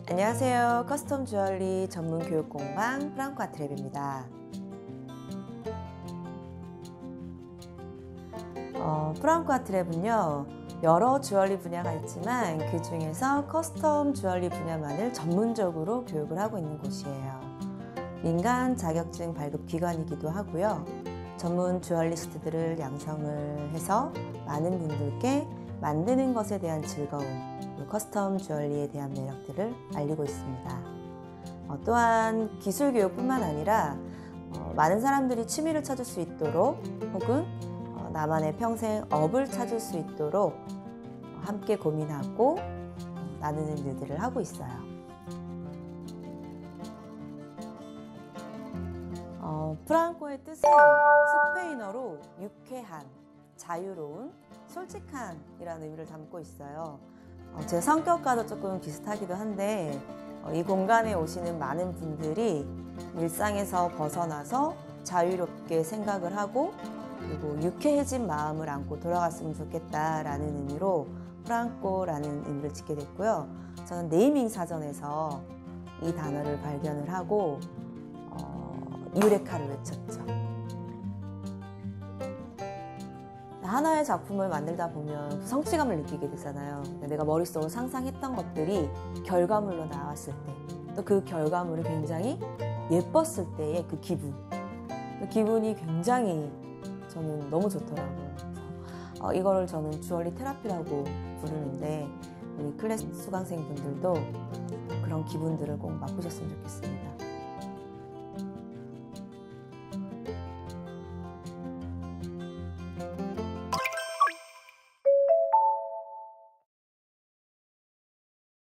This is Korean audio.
안녕하세요. 커스텀 주얼리 전문 교육 공방 프랑코 아트랩입니다. 프랑코 아트랩은요, 여러 주얼리 분야가 있지만 그 중에서 커스텀 주얼리 분야만을 전문적으로 교육을 하고 있는 곳이에요. 민간 자격증 발급 기관이기도 하고요. 전문 주얼리스트들을 양성을 해서 많은 분들께 만드는 것에 대한 즐거움, 커스텀 주얼리에 대한 매력들을 알리고 있습니다. 또한 기술 교육뿐만 아니라 많은 사람들이 취미를 찾을 수 있도록 혹은 나만의 평생 업을 찾을 수 있도록 함께 고민하고 나누는 일들을 하고 있어요. 프랑코의 뜻은 스페인어로 유쾌한, 자유로운, 솔직한 이라는 의미를 담고 있어요. 제 성격과도 조금 비슷하기도 한데 이 공간에 오시는 많은 분들이 일상에서 벗어나서 자유롭게 생각을 하고 그리고 유쾌해진 마음을 안고 돌아갔으면 좋겠다라는 의미로 프랑코라는 의미를 짓게 됐고요. 저는 네이밍 사전에서 이 단어를 발견을 하고 유레카를 외쳤죠. 하나의 작품을 만들다 보면 성취감을 느끼게 되잖아요. 내가 머릿속으로 상상했던 것들이 결과물로 나왔을 때, 또 그 결과물이 굉장히 예뻤을 때의 그 기분이 굉장히 저는 너무 좋더라고요. 그래서 이거를 저는 주얼리 테라피라고 부르는데 우리 클래스 수강생분들도 그런 기분들을 꼭 맛보셨으면 좋겠습니다.